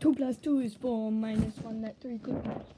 2 plus 2 is 4 minus 1, that 3 could be.